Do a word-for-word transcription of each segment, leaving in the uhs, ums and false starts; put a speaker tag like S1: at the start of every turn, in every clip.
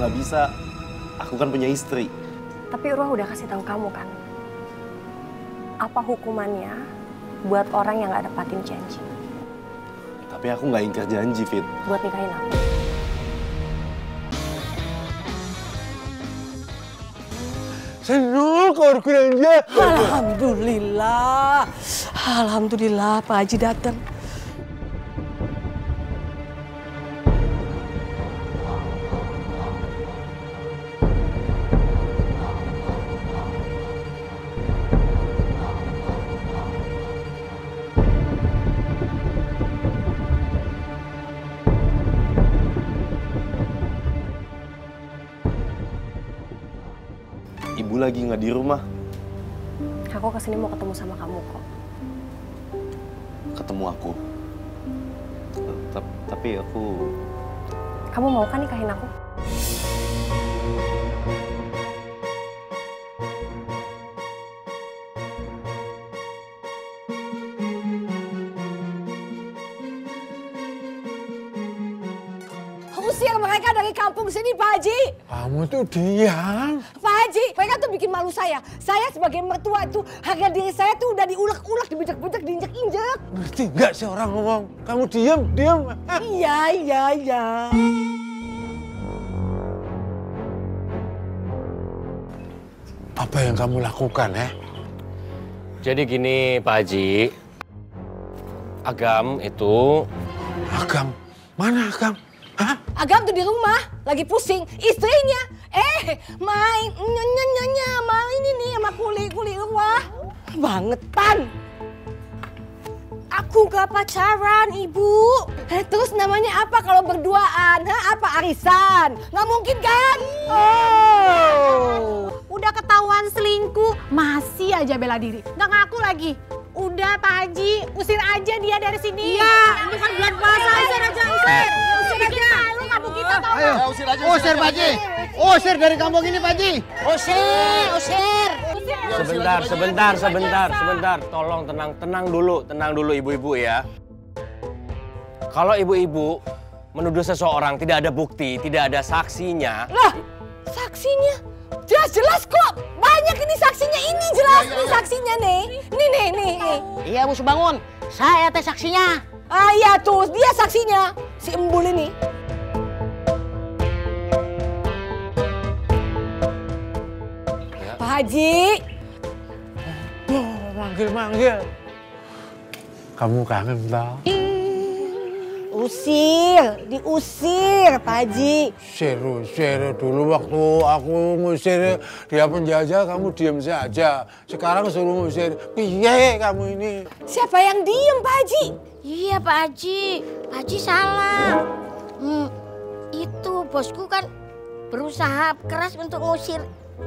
S1: nggak bisa. Aku kan punya istri.
S2: Tapi Urwah udah kasih tahu kamu kan, apa hukumannya buat orang yang nggak dapatin janji.
S1: Tapi aku nggak ingkar janji, Fit.
S2: Buat nikahin aku.
S3: Senul kau kurangnya.
S2: Alhamdulillah, alhamdulillah Pak Haji datang.
S1: Ibu lagi nggak di rumah.
S2: Aku kesini mau ketemu sama kamu kok.
S1: Ketemu aku. Tapi aku...
S2: Kamu mau kan nikahin aku?
S4: Usir mereka dari kampung sini, Pak Haji.
S3: Kamu tuh diam.
S4: Pak Haji, mereka tuh bikin malu saya. Saya sebagai mertua tuh, harga diri saya tuh udah diulek-ulek, dibejek-bejek, diinjek-injek.
S3: Ngerti nggak sih orang ngomong? Kamu diam, diam.
S4: Iya, iya, iya.
S3: Apa yang kamu lakukan, ya?
S5: Jadi gini, Pak Haji. Agam itu...
S3: Agam? Mana Agam? Hah?
S4: Agam tuh di rumah, lagi pusing. Istrinya, eh main nyonya-nyonya sama ini nih, sama kuli-kuli Urwah. Bangetan. Aku gak pacaran, Ibu. Eh, terus namanya apa kalau berduaan? Hah? Apa arisan? Nggak mungkin kan?
S6: Oh. Udah ketahuan selingkuh, masih aja bela diri. Nggak ngaku lagi. Udah Pak Haji, usir aja dia dari sini.
S4: Iya.
S6: Ini kan bulan puasa, usir aja, usir. Usir aja. Lu kampung kita tau.
S7: Ayo, usir aja. Usir, Pak Haji. Usir dari kampung ini, Pak Haji.
S4: Usir, usir.
S5: Sebentar, sebentar, sebentar, sebentar. Tolong tenang, tenang dulu, tenang dulu ibu-ibu ya. Kalau ibu-ibu menuduh seseorang tidak ada bukti, tidak ada saksinya.
S4: Lah, saksinya? Jelas-jelas kok. Banyak ini saksinya, ini jelas nih saksinya nih. Nih, nih, nih.
S7: Iya, Bu Subangun. Saya teh saksinya.
S4: Ah iya tuh, dia saksinya. Si Embul ini.
S5: Ya.
S4: Pak Haji.
S3: Manggil-manggil. Kamu kangen tau?
S4: Usir, diusir Pak Haji.
S3: Usir-usir dulu waktu aku ngusir dia penjajah kamu diam saja. Sekarang suruh ngusir, piye kamu ini?
S4: Siapa yang diem Pak Haji?
S6: Iya Pak Haji, Pak Haji salah. Hmm, itu bosku kan berusaha keras untuk ngusir.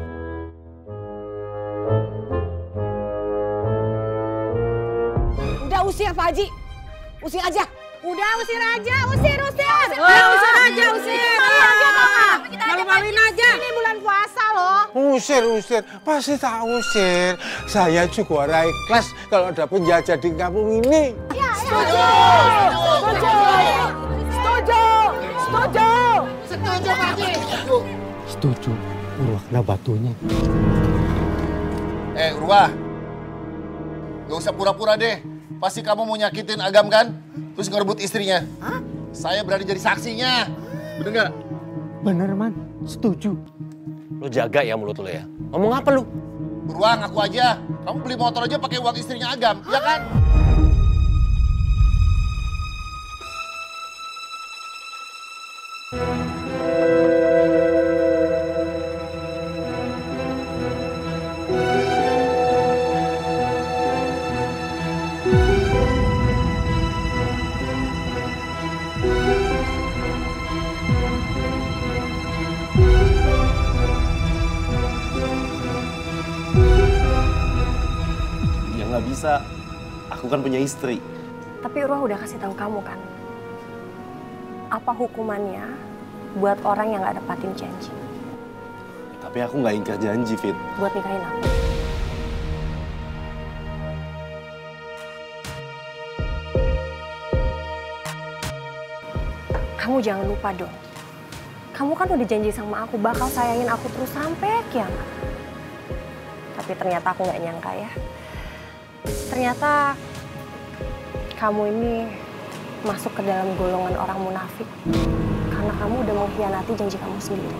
S4: Udah usir Pak Haji, usir aja.
S6: Udah usir aja, usir, usir.
S4: Oh, usir aja, usir.
S6: Malu-maluin aja. Ini bulan puasa loh.
S3: Usir, usir. Pasti tak usir. Saya juga orang ikhlas kalau ada penjajah di kampung ini.
S4: Ya, setuju. Setuju. Setuju. Setuju.
S7: Setuju, Pak Haji.
S3: Setuju. Urwah kena batunya.
S7: Eh, Urwah. Gak usah pura-pura deh. Pasti kamu mau nyakitin Agam kan? Terus ngerebut istrinya. Hah? Saya berani jadi saksinya. Bener nggak?
S3: Bener, Man. Setuju.
S5: Lu jaga ya mulut lu ya. Ngomong apa lu?
S7: Beruang aku aja. Kamu beli motor aja pakai uang istrinya Agam, ya kan?
S1: Nggak bisa. Aku kan punya istri.
S2: Tapi Urwah udah kasih tahu kamu kan, apa hukumannya buat orang yang nggak dapatin janji.
S1: Tapi aku nggak ingkar janji, Fit.
S2: Buat nikahin aku. Kamu jangan lupa dong, Kamu kan udah janji sama aku bakal sayangin aku terus sampai kiamat. Tapi ternyata aku nggak nyangka ya. Ternyata kamu ini masuk ke dalam golongan orang munafik. Karena kamu udah mengkhianati janji kamu sendiri.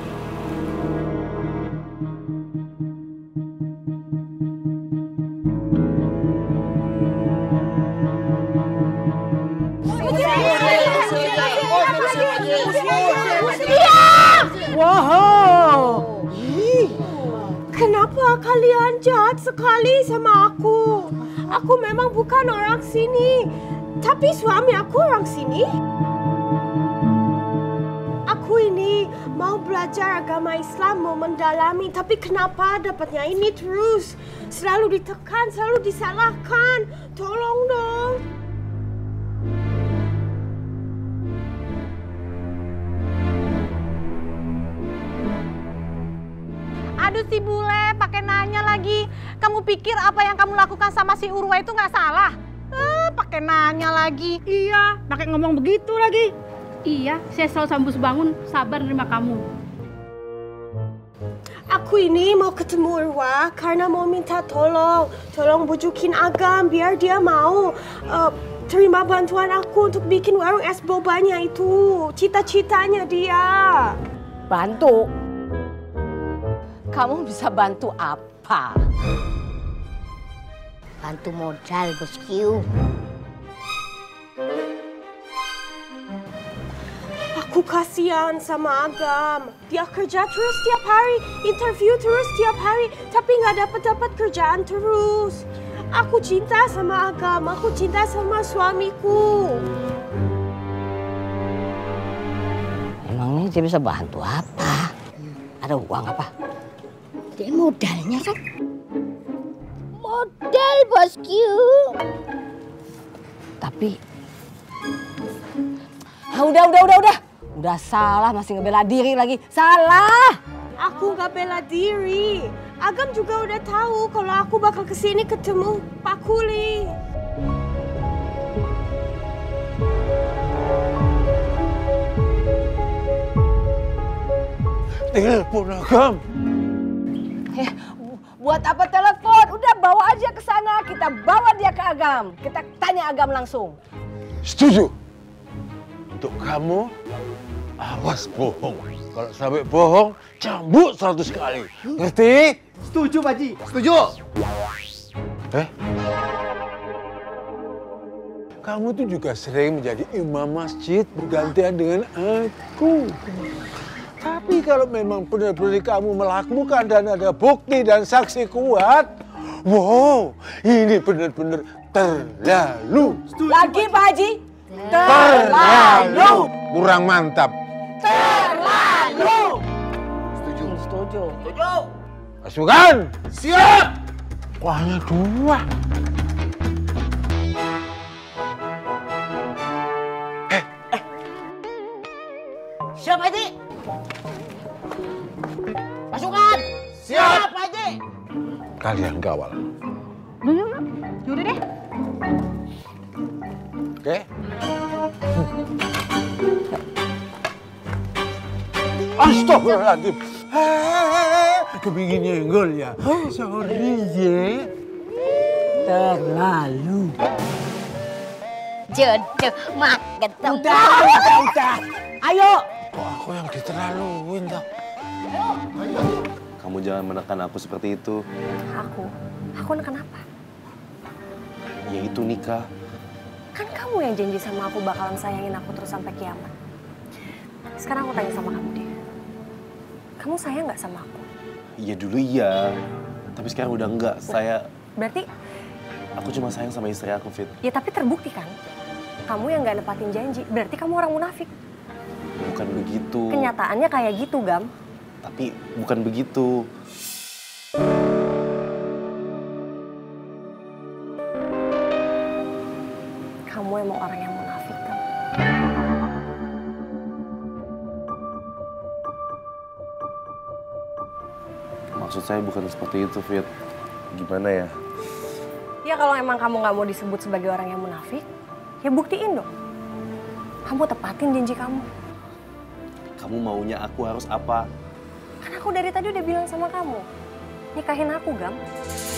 S4: Wow, Ih, kenapa kalian jahat sekali sama aku? Aku memang bukan orang sini, tapi suami aku orang sini. Aku ini mau belajar agama Islam, mau mendalami, tapi kenapa dapatnya ini terus? Selalu ditekan, selalu disalahkan. Tolong dong.
S8: Aduh si bule, pakai nanya lagi. Kamu pikir apa yang kamu lakukan sama si Urwa itu nggak salah? Eh, pakai nanya lagi.
S9: Iya, pakai ngomong begitu lagi. Iya, saya selalu sambus bangun, sabar nerima kamu.
S4: Aku ini mau ketemu Urwa karena mau minta tolong. Tolong bujukin Agam biar dia mau uh, terima bantuan aku untuk bikin warung es bobanya itu. Cita-citanya dia. Bantu? Kamu bisa bantu apa?
S6: Bantu modal, bosku.
S4: Aku kasihan sama Agam. Dia kerja terus tiap hari, interview terus tiap hari, tapi nggak dapat-dapat kerjaan terus. Aku cinta sama Agam, aku cinta sama suamiku.
S6: Emangnya dia bisa bantu apa? Ada uang apa? Dia modalnya kan? Modal, bosku.
S4: Tapi... Ah, udah, udah, udah, udah. Udah salah, masih ngebela diri lagi. Salah! Aku nggak bela diri. Agam juga udah tahu kalau aku bakal kesini ketemu Pak Kuli.
S3: Telepon Agam.
S4: Eh, buat apa telepon? Udah bawa aja ke sana. Kita bawa dia ke Agam. Kita tanya Agam langsung.
S3: Setuju. Untuk kamu, awas bohong. Kalau sampai bohong, cambuk seratus kali. Ngerti?
S1: Setuju, Pak Haji.
S7: Setuju?
S3: Eh? Kamu tuh juga sering menjadi imam masjid bergantian dengan aku. Tapi kalau memang benar-benar kamu melakukan dan ada bukti dan saksi kuat, wow, ini benar-benar terlalu.
S4: Lagi Pak Haji?
S3: Terlalu. Kurang mantap.
S4: Terlalu.
S7: Setuju.
S4: Setuju.
S3: Pasukan.
S7: Siap!
S3: Kok hanya dua?
S6: Siap, Haji. Pasukan. Siap, Haji.
S3: Kalian kawal.
S8: Yaudah deh.
S3: Oke? Astagfirullahaladzim. Kepingin nyenggol ya? Sorry ya.
S4: Terlalu.
S6: Jodoh, mak ketemu.
S4: Udah, udah, udah. Ayo.
S3: Kok aku yang diterlaluin toh?
S1: Kamu jangan menekan aku seperti itu.
S2: Aku? Aku neken apa?
S1: Ya itu nikah.
S2: Kan kamu yang janji sama aku bakalan sayangin aku terus sampai kiamat. Sekarang aku tanya sama kamu deh. Kamu sayang nggak sama aku?
S1: Iya dulu iya. Tapi sekarang udah enggak. Saya...
S2: Berarti...
S1: Aku cuma sayang sama istri aku, Fit.
S2: Ya tapi terbukti kan? Kamu yang nggak nepatin janji. Berarti kamu orang munafik.
S1: Bukan begitu.
S2: Kenyataannya kayak gitu, Gam.
S1: Tapi bukan begitu.
S2: Kamu emang orang yang munafik, Gam.
S1: Maksud saya bukan seperti itu, Fit. Gimana ya?
S2: Ya kalau emang kamu nggak mau disebut sebagai orang yang munafik, ya buktiin dong. Kamu tepatin janji kamu.
S1: Kamu maunya aku harus apa?
S2: Kan aku dari tadi udah bilang sama kamu, nikahin aku, Gam.